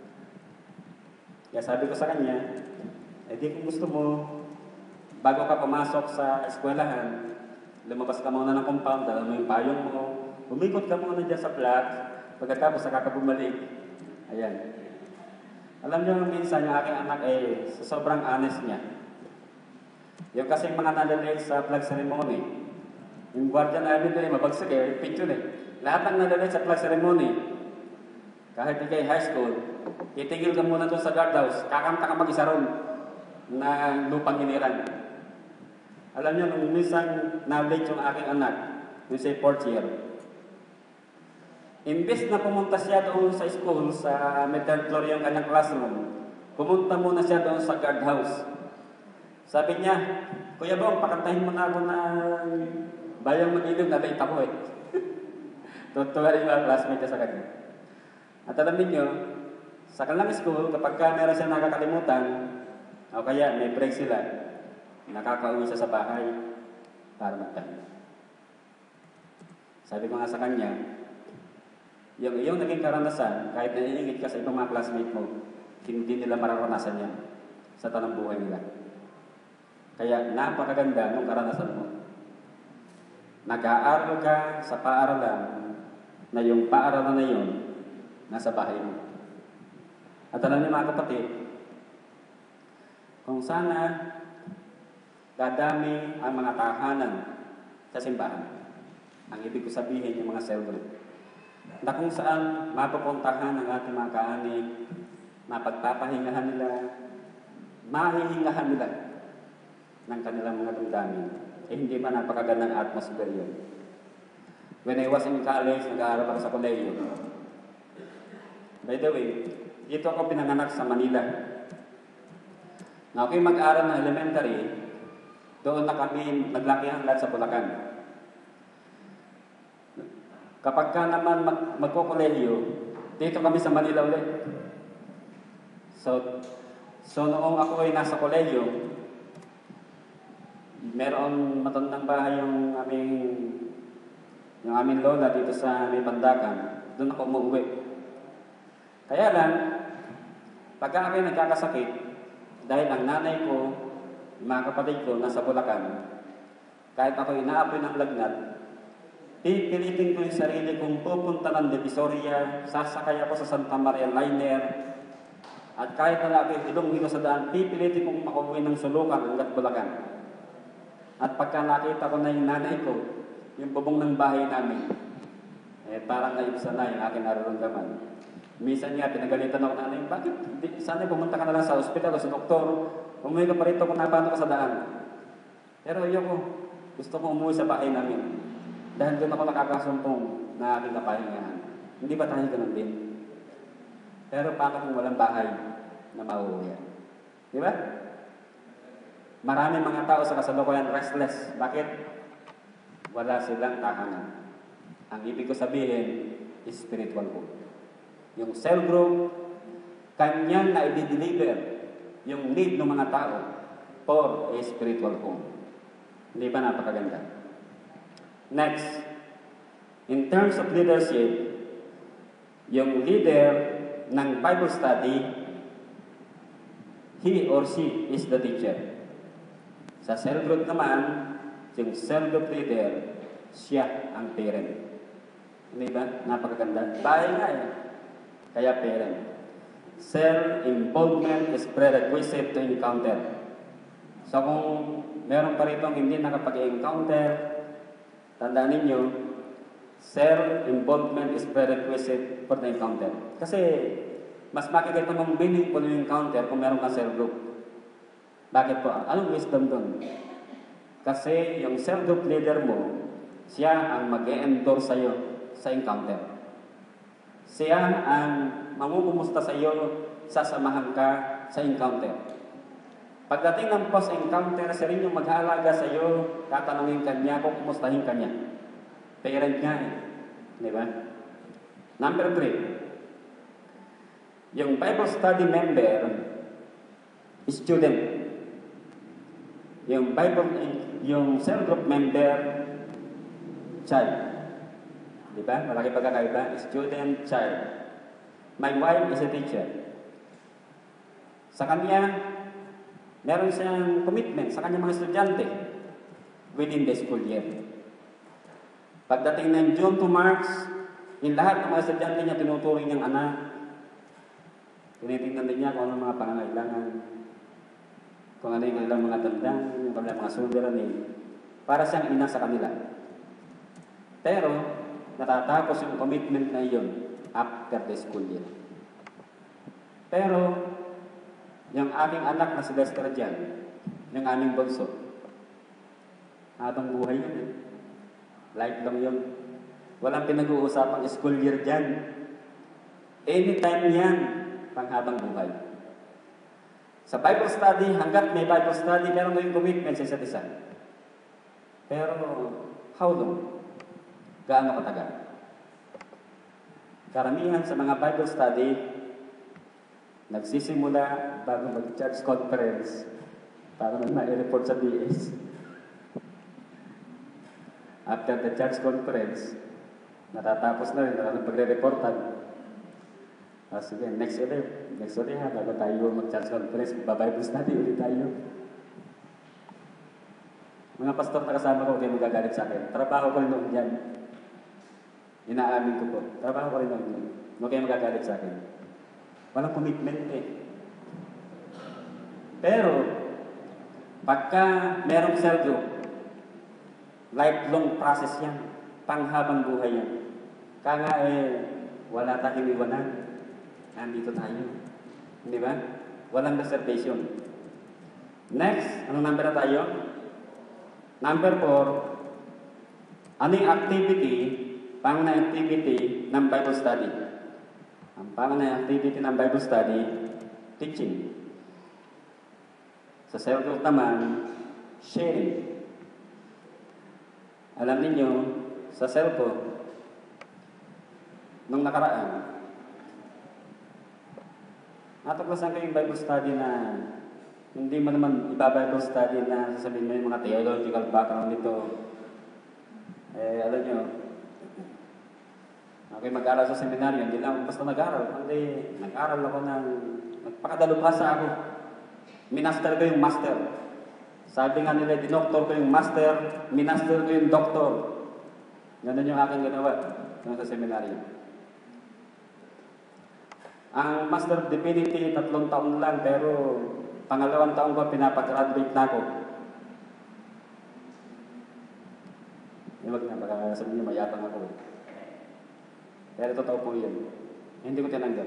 Speaker 1: Kaya sabi ko sa kanya, di kung gusto mo, bago ka pumasok sa eskwelahan, lumabas ka muna ng compound, dala mo yung payong mo, umikot ka muna dyan sa flat, pagkatapos saka ka bumalik. Ayan. Alam niyo, minsan yung aking anak sa sobrang honest niya. Yung kasing mga nadalay sa flag ceremony, yung guardian namin mabagsak picture Lahat ng nadalay sa flag ceremony, kahit ikay high school, itigil ka muna doon sa guardhouse, kakanta ka mag-isa ron na lupang iniran. Alam niyo, nung minsan na-late yung aking anak, yung say 4th year, imbes na pumunta siya doon sa school, sa middle floor yung kanyang classroom, pumunta muna siya doon sa guardhouse. Sabi niya, Kuya Bong, pakantahin mo na ako ng Bayang Mag-ilog, na-late ako Tutuwa rin yung classmate niya sa kanya. At alam niyo, sa kanilang school, kapag meron siya nakakalimutan, o kaya may break sila, nakakauwi siya sa bahay para magpahinga. Sabi ko nga sa kanya, yung iyong naging karanasan, kahit naiingit ka sa ibang mga classmate mo, hindi nila mararanasan yan sa tanang buhay nila. Kaya napakaganda ng karanasan mo. Nag-aaral ka sa paaralan na yung paaralan na yun nasa bahay mo. At alam niyo mga kapatid, kung sana dadami ang mga tahanan sa simbahan, ang ibig ko sabihin yung mga cell group, na kung saan mapupuntahan ang ating mga kaani, mapagpapahingahan nila, mahihingahan nila ng kanilang mga damdamin. Hindi ba napakagandang atmosphere yun? When I was in college, nag-aaral ako sa kolehiyo. By the way, dito ako pinanganak sa Manila. Na ako'y mag-aaral ng elementary, doon na kami naglakihan lahat sa Bulacan. Kapag ka naman magkukolehiyo, dito kami sa Manila ulit. So noong ako ay nasa kolehiyo, meron matandang bahay yung aming lola dito sa may Pandakan. Doon ako umuwi. Kaya lang, pagka ako'y nagkakasakit, dahil ang nanay ko, mga kapatid ko, nasa Bulacan, kahit ako'y inaapoy ng lagnat, Pipilitin ko yung sarili kong pupunta ng Divisoria, sasakay ako sa Santa Maria Liner, at kahit na lagi hilong-hilo sa daan, pipilitin kong makauwi ng Sulukan hanggat Bulacan. At pagka nakita ko na yung nanay ko, yung bubong ng bahay namin, parang naibsan na yung aking nararamdaman. Minsan nga, pinagalitan ako nanay, bakit? Sana pumunta ka na lang sa ospital o sa doktor, umuwi ka pa rito kung napano ka sa daan. Pero ayoko, gusto ko umuwi sa bahay namin. Dahil doon ako nakakasumpong na aking kapahingahan. Hindi ba tayo ganun din? Pero paano kung walang bahay na mauuwi? Di ba? Maraming mga tao sa kasalukuyan restless. Bakit? Wala silang tahanan. Ang ibig ko sabihin, spiritual home. Yung cell group, kanyang na i-deliver yung need ng mga tao for a spiritual home. Hindi ba napakaganda? Next, in terms of leadership, yung leader ng Bible study, he or she is the teacher. Sa cell group naman, yung cell group leader, siya ang parent. Hindi ba? Napakaganda. Bahay nga eh. Kaya parent. Cell involvement is prerequisite to encounter. So kung meron pa rito hindi nakapag-encounter, tandaan ninyo, cell involvement is prerequisite for the encounter. Kasi, mas makikita mong meaningful yung encounter kung meron kang cell group. Bakit po? Anong wisdom doon? Kasi, yung cell group leader mo, siya ang mag-e-endorse sa'yo sa encounter. Siya ang mangungumusta sa'yo, sasamahan ka sa encounter. Pagdating ng post-encounter, siya rin yung mag-aalaga sa iyo, tatanungin ka niya kung kumustahin ka niya. Parent nga eh. Di ba? Number 3. Yung Bible study member, student. Yung cell group member, child. Di ba? Malaki pagkakaiba. Student, child. My wife is a teacher. Sa kanya, meron siyang commitment sa kanyang mga estudyante within the school year. Pagdating ng June to March, yung lahat ng mga estudyante niya tinuturing niyang anak. Tinitingnan din niya kung ano mga pangangailangan, kung ano yung kanilang mga tandang, yung kanilang mga suliranin, para siyang ina sa kanila. Pero, natatapos yung commitment na iyon after the school year. Pero, yung aking anak na si Lester dyan, yung aming bunso, habang buhay yun eh. Lifelong yun. Walang pinag-uusapang school year dyan. Anytime yan, panghabang buhay. Sa Bible study, hanggat may Bible study, meron kayong commitment sa isa't isa. Pero, how long? Gaano katagal? Karamihan sa mga Bible study, nagsisimula bago mag-church conference para ma-report sa DS. After the church conference, natatapos na rin, na pagre-reportan. Sige, next ulit ha, bago tayo mag-church conference, ba-Bible study ulit tayo. Mga pastor na kasama ko, kayo magagalit sa akin. Trabaho ko rin noon dyan. Inaamin ko po. Trabaho ko rin noon dyan. Huwag kayo magagalit sa akin. Walang commitment eh. Pero, pagka merong cell group, lifelong process yan. Panghabang buhay yan. Kaya nga wala tayong iwanan. Nandito tayo. Hindi ba? Walang reservation. Next, anong number na tayo? Number 4, ano yung activity, pangunahing activity ng Bible study? Ang pangunahing activity ng Bible study, teaching. Sa cell group naman, sharing. Alam niyo, sa cell group, nung nakaraan, natuklasan ko yung Bible study na hindi mo naman iba-Bible study na sasabihin mo yung mga theological background nito. Alam nyo, ako'y mag-aral sa seminaryo, hindi lang basta nag-aral, kundi nag-aral ako ng, nagpakadalubhasa ako. Minaster ko yung master. Sabi nga nila, dinoktor ko yung master, minaster ko yung doktor. Ganun yung aking ginawa nung sa seminaryo. Ang Master of Divinity, 3 taon lang, pero pangalawang taon ko, pinapag-graduate na ako. Huwag na, baka sabihin niyo, mayabang ako. Pero totoo po yun. Hindi ko tinanggal.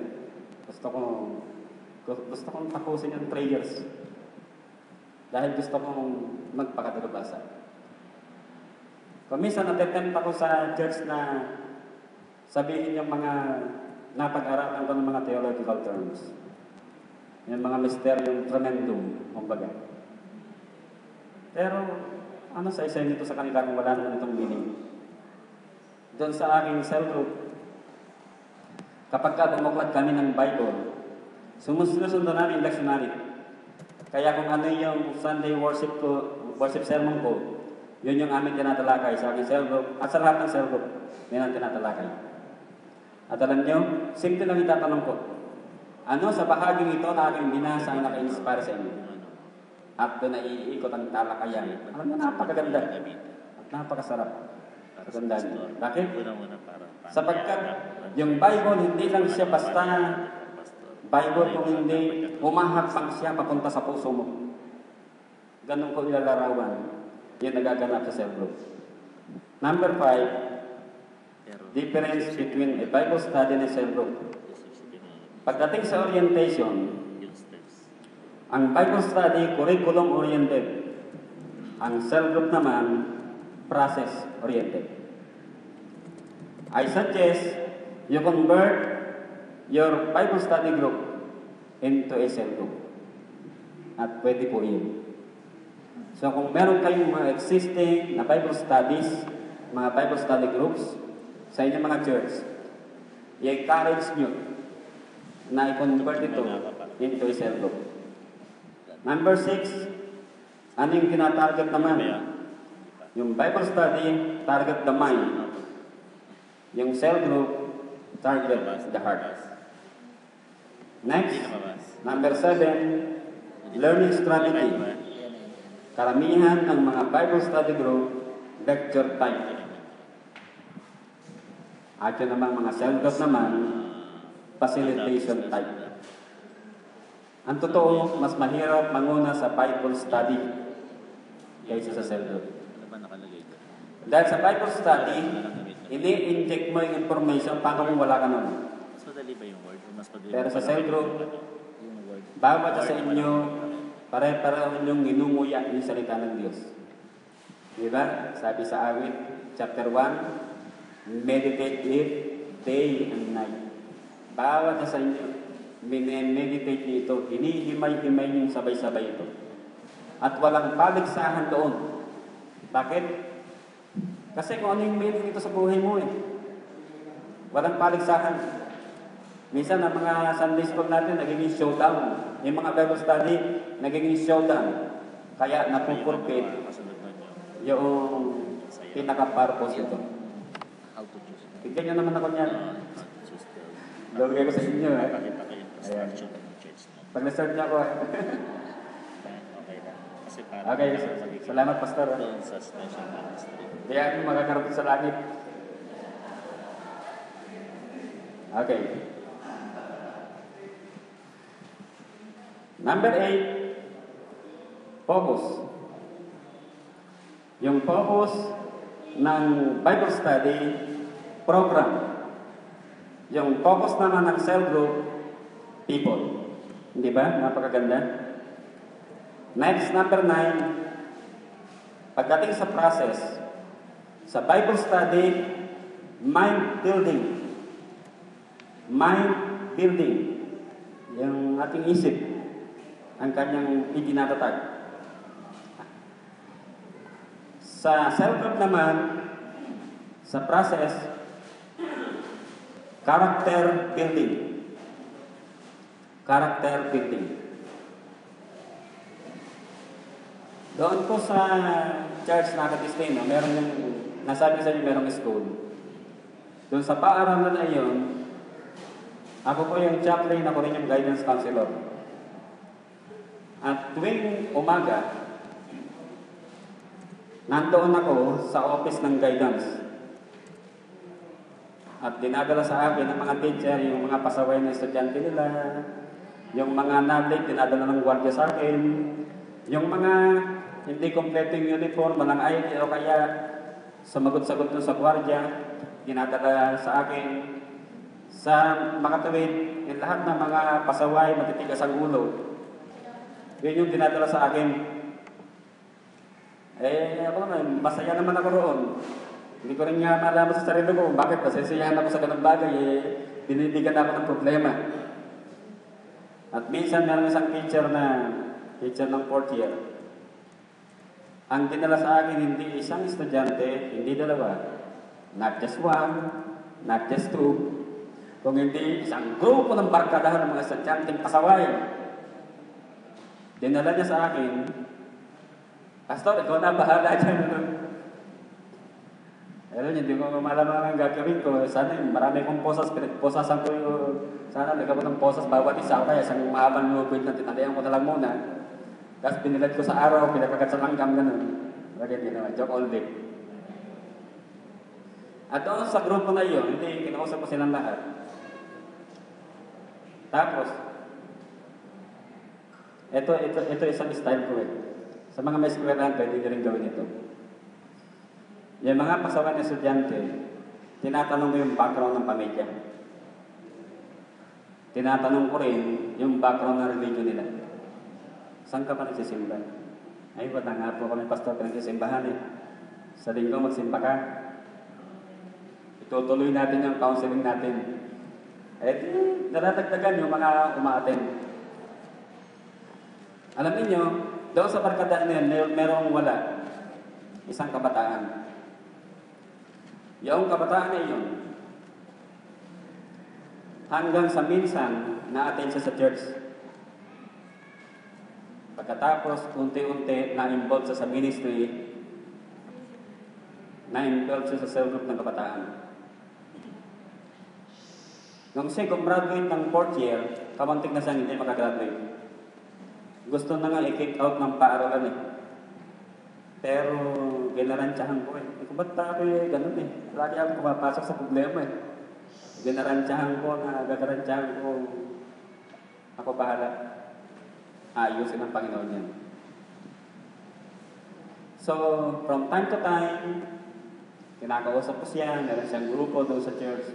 Speaker 1: Gusto kong tapusin yung 3 years. Dahil gusto kong magpakadalubasa. Kung minsan natetempt ako sa church na sabihin yung mga napag-aralan ko ng mga theological terms. Yung mga mysterium tremendum, kumbaga. Pero, ano sa isa nito sa kanila kung wala naman itong meaning? Doon sa aking cell group, kapag bumuklad kami ng Bible, sumusunod namin yung lectionary. Kaya kung ano yung Sunday worship sermon ko, yun yung aming tinatalakay sa aking cell group at sa lahat ng cell group. Yun ang tinatalakay. At alam nyo, simple lang itatanong ko. Ano sa bahaging ito na aking binasa ang naka-inspire sa inyo? At doon na iikot ang talakayan. Alam nyo, napakaganda. At napakasarap. Maganda niyo. Bakit? Sapagkat yung Bible, hindi lang siya basta Bible kung hindi humahakbang siya papunta sa puso mo. Ganun ko ilalarawan. Yung nagaganap sa cell group. Number 5, difference between a Bible study and a cell group. Pagdating sa orientation, ang Bible study, curriculum-oriented. Ang cell group naman, process-oriented. I suggest you convert your Bible study group into a cell group. At pwede po yun. So kung meron kayong mga existing na Bible studies, mga Bible study groups sa inyong mga church, i-encourage nyo na i-convert ito into a cell group. Number 6, ano yung tinatarget naman? Yung Bible study, target the mind. Yung cell group, target the heart. Next, number 7, learning strategy. Karamihan ng mga Bible study group, lecture type. At yun naman mga cell group naman, facilitation type. Ang totoo, mas mahirap manguna sa Bible study kaysa sa cell group. Dahil sa Bible study, ini-inject mo yung information paano kung wala ka nun. Pero sa cell group, bawat sa inyo, pare-pareho ninyong ginunguya yung salita ng Diyos. Diba? Sabi sa awit, chapter 1, meditate it day and night. Bawat sa inyo, meditate niyo ito, hinihimay-himay niyo sabay-sabay ito. At walang paligsahan doon. Bakit? Kasi kung ano yung meaning ito sa buhay mo eh. Walang paligsahan. Minsan ang mga Sunday school natin nagiging showdown. Yung mga Bible study nagiging showdown. Kaya napupurpit yung pinaka-purpose ito. Bigyan nyo naman ako niyan. Lagay ko sa inyo eh. Ayan. Pag na-start niyo ako. Okay, salamat Pastor. Kaya ako magkakaroon sa langit. Okay. Number 8, focus. Yung focus ng Bible study program. Yung focus naman ng cell group, people. Hindi ba? Napakaganda. Next, number 9, pagdating sa process, sa Bible study, mind building. Mind building. Yung ating isip, ang kanyang itinatatag. Sa cell group naman, sa process, character building. Character building. Doon ko sa church na Catistino, meron yung, nasabi sa inyo merong school. Doon sa paaralan na yun, ako po yung chaplain, ako rin yung guidance counselor. At tuwing umaga, nandoon ako sa office ng guidance. At dinadala sa akin ng mga teacher, yung mga pasaway na estudyante nila, yung mga natin, dinadala ng gwardiya sa akin, yung mga hindi kompleto yung uniform, walang ID o kaya sumagot-sagot dun sa gwardiya, dinadala sa akin. Sa makatawid, yung lahat ng mga pasaway, matitigas ang ulo, yun yung dinadala sa akin. Ako naman, masaya naman ako roon. Hindi ko rin nga malaman sa sarili ko, bakit nasisiyahan ako sa ganang bagay, binibigyan ako ng problema. At minsan meron isang teacher ng 4th year. Ang dinala sa akin, hindi isang estudyante, hindi dalawa. Not just one, not just two. Kung hindi isang grupo ng barkadahan ng mga estudyanteng pasaway. Dinala niya sa akin, Pastor, ikaw na bahala dyan. Hindi ko malaman ang gagawin ko. Sana marami kong posas, pinagposasan ko yung, sana nagkaroon ng posas bawat isa. Kaya isang mahabang lubid na tinalayan ko na lang muna. Tapos binilad ko sa araw, pinakagat sa langgam, ganun. Bakit ginawa? Joke all day. At doon sa grupo na yun, hindi, kinausap ko silang lahat. Tapos, ito isang style ko eh. Sa mga may eskwelahan, pwede nyo rin gawin ito. Yung mga pasaway na estudyante, tinatanong ko yung background ng pamilya. Tinatanong ko rin yung background ng religion nila. Saan ka ba nagsisimba? Ay, wala nga po kami pastor pinagsisimbahan eh. Sa linggo magsimba ka. Itutuloy natin yung counseling natin. Natatagdagan yung mga umaattend. Alam niyo, doon sa barkadaan na yun, merong wala. Isang kabataan. Yung kabataan na yun, hanggang sa minsan, na-attend siya sa church. Pagkatapos, unti-unti, na-involve siya sa ministry, na-involve siya sa cell group ng kabataan. Nung siya graduate ng 4th year, kamuntik na siya hindi makagraduate. Gusto na nga i-kick out ng paaralan eh. Pero ginarantyahan ko eh. Ba't tayo ganun eh? Lagi ako pumapasok sa problema eh. Ginarantyahan ko, gagarantyahan ko, ako bahala. Ayusin ang Panginoon yan. So, from time to time, kinakausap ko siya, meron siyang grupo doon sa church.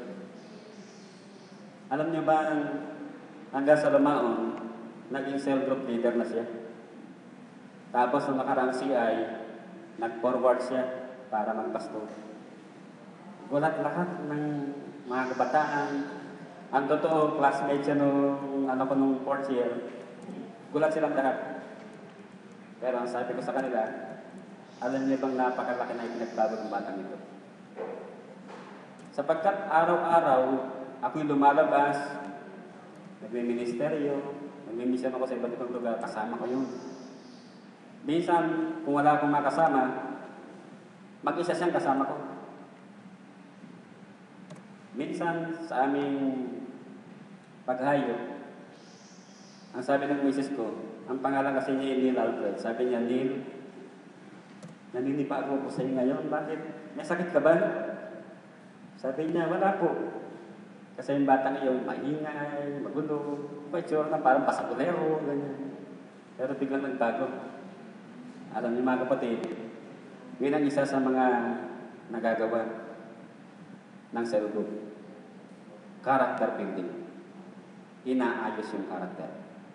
Speaker 1: Alam niyo ba, hanggang sa Lamaon, naging cell group leader na siya. Tapos nung nakarang CI, nag-forward siya para magpastor. Gulat lahat ng mga kabataan. Ang totoo, classmate siya nung 4th year. Gulat silang lahat. Pero ang sabi ko sa kanila, alam niyo bang napakalaki na ipinagbago ng batang ito? Sapagkat araw-araw, ako'y lumalabas, nagme-ministeryo, nagme-mission ako sa iba't ibang lugar, kasama ko yun. Minsan, kung wala akong makasama, mag-isa siyang kasama ko. Minsan, sa aming paghayo, ang sabi ng misis ko, ang pangalan kasi niya Neil Alfred. Sabi niya, Neil, naninipa ako sa iyo ngayon. Bakit? May sakit ka ba? Sabi niya, wala po. Kasi yung batang iyon, maingay, magulo, may tsura na parang pasagulero, ganyan. Pero biglang nagbago. Alam niyo mga kapatid, yun ang isa sa mga nagagawa ng cell group. Character building. Inaayos yung character.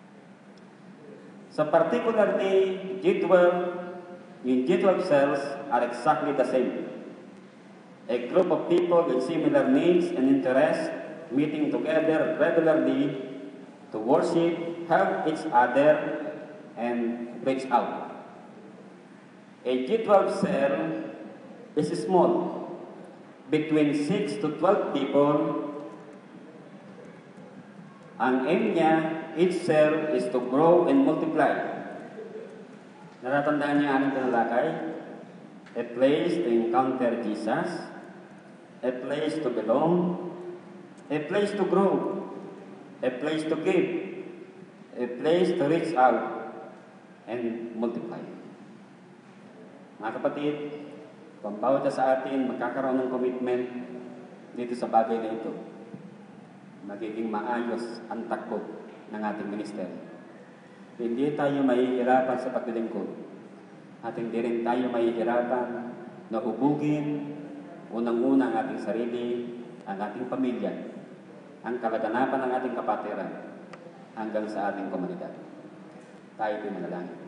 Speaker 1: So particularly, G12, yung G12 cells are exactly the same. A group of people with similar needs and interests meeting together regularly to worship, help each other, and reach out. A G12 cell is small, between 6 to 12 people. Ang aim niya, each cell is to grow and multiply. Natatandaan niya anong tinalakay? A place to encounter Jesus, a place to belong, a place to grow, a place to give, a place to reach out, and multiply. Mga kapatid, kung bawat sa atin magkakaroon ng commitment dito sa bagay na ito, magiging maayos ang takbo ng ating ministeryo. Hindi tayo mahihirapan sa paglilingkod at hindi rin tayo mahihirapan na hubugin unang-una ang ating sarili, ang ating pamilya, ang kalaganapan ng ating kapatiran hanggang sa ating komunidad. Tayo din manalangin.